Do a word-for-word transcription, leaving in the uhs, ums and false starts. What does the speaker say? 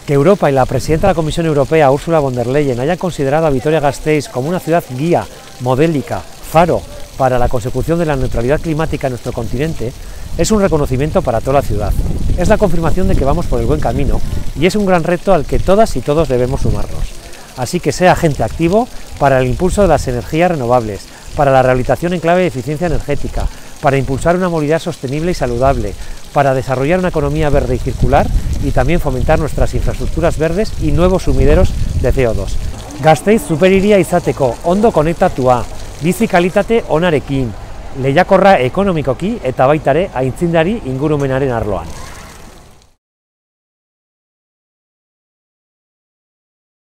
Que Europa y la presidenta de la Comisión Europea, Ursula von der Leyen, hayan considerado a Vitoria-Gasteiz como una ciudad guía, modélica, faro para la consecución de la neutralidad climática en nuestro continente, es un reconocimiento para toda la ciudad. Es la confirmación de que vamos por el buen camino y es un gran reto al que todas y todos debemos sumarnos. Así que sea agente activo para el impulso de las energías renovables, para la rehabilitación en clave de eficiencia energética, para impulsar una movilidad sostenible y saludable, para desarrollar una economía verde y circular y también fomentar nuestras infraestructuras verdes y nuevos sumideros de C O dos. Gasteiz superiria izateko, ondo konektatua, bizi kalitate onarekin, lehiakorra ekonomikoki eta baita ere aitzindari ingurumenaren arloan.